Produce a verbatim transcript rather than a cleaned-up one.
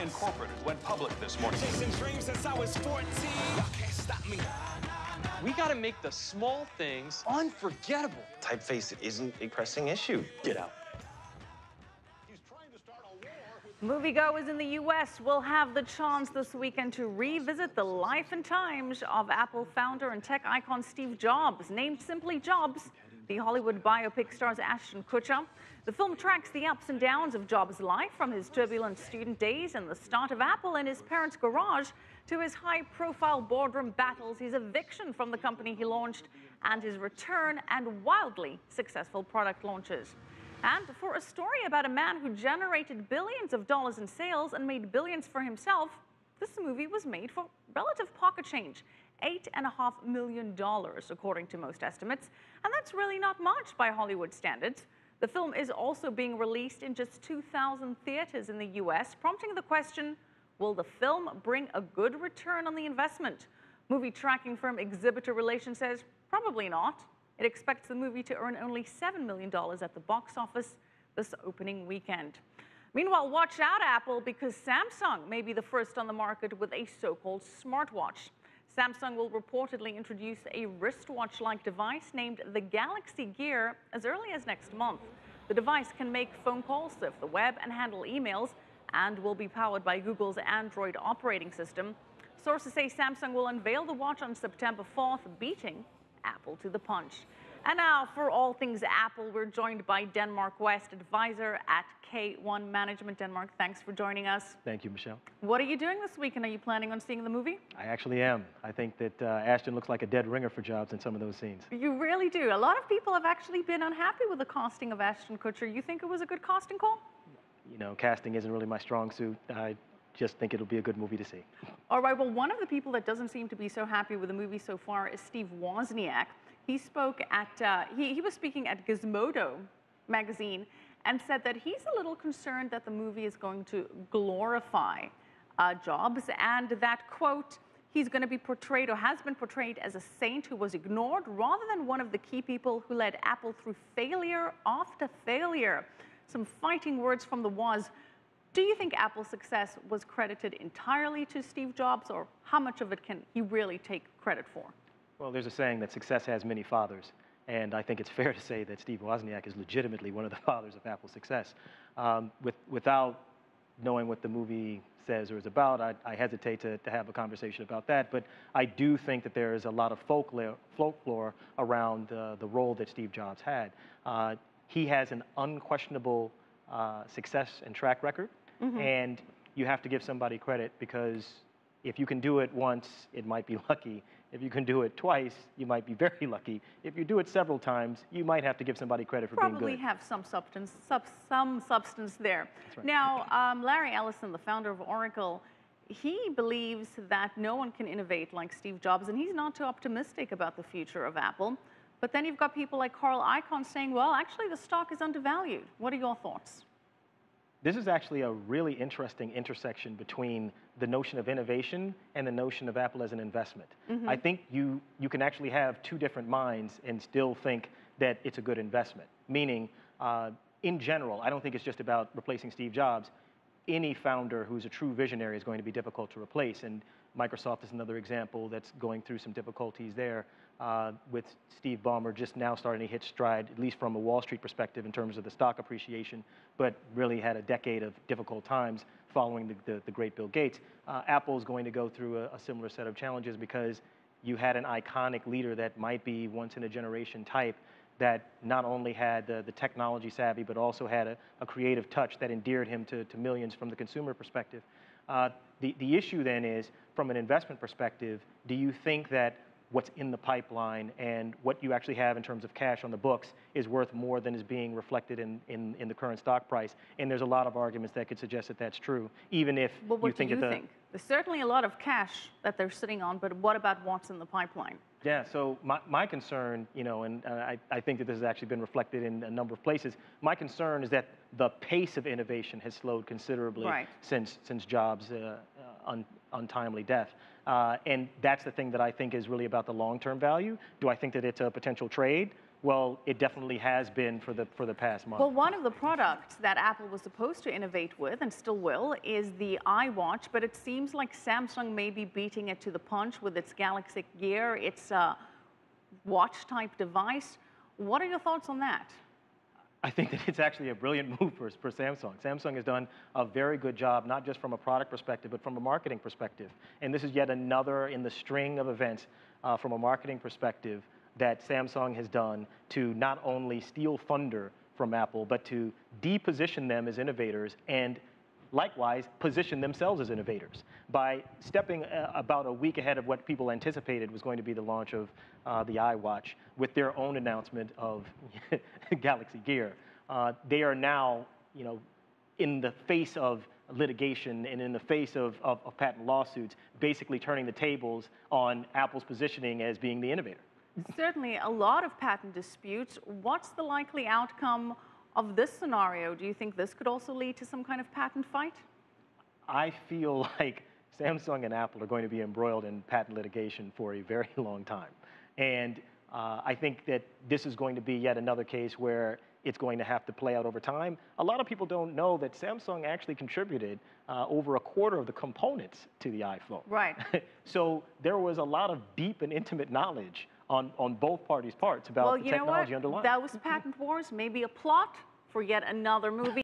Incorporated went public this morning. Chasing dreams since I was fourteen. Y'all can't stop me. We gotta make the small things unforgettable. Typeface isn't a pressing issue. Get out. Moviegoers in the U S will have the chance this weekend to revisit the life and times of Apple founder and tech icon Steve Jobs. Named simply Jobs, the Hollywood biopic stars Ashton Kutcher. The film tracks the ups and downs of Jobs' life, from his turbulent student days and the start of Apple in his parents' garage to his high-profile boardroom battles, his eviction from the company he launched, and his return and wildly successful product launches. And for a story about a man who generated billions of dollars in sales and made billions for himself, this movie was made for relative pocket change, eight and a half million dollars, according to most estimates. And that's really not much by Hollywood standards. The film is also being released in just two thousand theaters in the U S, prompting the question, will the film bring a good return on the investment? Movie tracking firm Exhibitor Relations says probably not. It expects the movie to earn only seven million dollars at the box office this opening weekend. Meanwhile, watch out, Apple, because Samsung may be the first on the market with a so-called smartwatch. Samsung will reportedly introduce a wristwatch-like device named the Galaxy Gear as early as next month. The device can make phone calls, surf the web, and handle emails, and will be powered by Google's Android operating system. Sources say Samsung will unveil the watch on September fourth, beating Apple to the punch. And now, for all things Apple, we're joined by Denmark West, advisor at K one Management. Denmark, thanks for joining us. Thank you, Michelle. What are you doing this weekend? Are you planning on seeing the movie? I actually am. I think that uh, Ashton looks like a dead ringer for Jobs in some of those scenes. You really do. A lot of people have actually been unhappy with the casting of Ashton Kutcher. You think it was a good casting call? You know, casting isn't really my strong suit. I just think it'll be a good movie to see. All right, well, one of the people that doesn't seem to be so happy with the movie so far is Steve Wozniak. He spoke at, uh, he, he was speaking at Gizmodo magazine and said that he's a little concerned that the movie is going to glorify uh, Jobs, and that, quote, he's going to be portrayed or has been portrayed as a saint who was ignored rather than one of the key people who led Apple through failure after failure. Some fighting words from the Woz. Do you think Apple's success was credited entirely to Steve Jobs, or how much of it can he really take credit for? Well, there's a saying that success has many fathers, and I think it's fair to say that Steve Wozniak is legitimately one of the fathers of Apple's success. Um, with, without knowing what the movie says or is about, I, I hesitate to, to have a conversation about that, but I do think that there is a lot of folklore, folklore around uh, the role that Steve Jobs had. Uh, he has an unquestionable uh, success and track record, mm-hmm. and you have to give somebody credit, because if you can do it once, it might be lucky. If you can do it twice, you might be very lucky. If you do it several times, you might have to give somebody credit for Probably being good. Probably have some substance, sub, some substance there. That's right. Now, um, Larry Ellison, the founder of Oracle, he believes that no one can innovate like Steve Jobs, and he's not too optimistic about the future of Apple. But then you've got people like Carl Icahn saying, well, actually, the stock is undervalued. What are your thoughts? This is actually a really interesting intersection between the notion of innovation and the notion of Apple as an investment. Mm-hmm. I think you, you can actually have two different minds and still think that it's a good investment. Meaning, uh, in general, I don't think it's just about replacing Steve Jobs. Any founder who's a true visionary is going to be difficult to replace, and Microsoft is another example that's going through some difficulties there, uh, with Steve Ballmer just now starting to hit stride, at least from a Wall Street perspective in terms of the stock appreciation, but really had a decade of difficult times following the, the, the great Bill Gates. Uh, Apple is going to go through a, a similar set of challenges, because you had an iconic leader that might be once in a generation type, that not only had the, the technology savvy, but also had a, a creative touch that endeared him to, to millions from the consumer perspective. Uh, the, the issue then is, from an investment perspective, do you think that what's in the pipeline and what you actually have in terms of cash on the books is worth more than is being reflected in, in, in the current stock price? And there's a lot of arguments that could suggest that that's true, even if well, what you think do you that the, think? There's certainly a lot of cash that they're sitting on, but what about what's in the pipeline? Yeah, so my, my concern, you know, and uh, I, I think that this has actually been reflected in a number of places. My concern is that the pace of innovation has slowed considerably right. since, since Jobs' uh, uh, un, untimely death. Uh, and that's the thing that I think is really about the long-term value. Do I think that it's a potential trade? well, it definitely has been for the, for the past month. Well, one of the products that Apple was supposed to innovate with, and still will, is the iWatch, but it seems like Samsung may be beating it to the punch with its Galaxy Gear, its uh, watch-type device. What are your thoughts on that? I think that it's actually a brilliant move for, for Samsung. Samsung has done a very good job, not just from a product perspective, but from a marketing perspective. And this is yet another in the string of events uh, from a marketing perspective that Samsung has done to not only steal thunder from Apple, but to deposition them as innovators and likewise position themselves as innovators by stepping uh, about a week ahead of what people anticipated was going to be the launch of uh, the iWatch with their own announcement of Galaxy Gear. Uh, they are now, you know, in the face of litigation and in the face of, of, of patent lawsuits, basically turning the tables on Apple's positioning as being the innovator. Certainly a lot of patent disputes. What's the likely outcome of this scenario? Do you think this could also lead to some kind of patent fight? I feel like Samsung and Apple are going to be embroiled in patent litigation for a very long time. And uh, I think that this is going to be yet another case where it's going to have to play out over time. A lot of people don't know that Samsung actually contributed uh, over a quarter of the components to the iPhone. Right. So there was a lot of deep and intimate knowledge on, on both parties' parts about well, the you know technology what? underlying. Those patent wars may be a plot for yet another movie.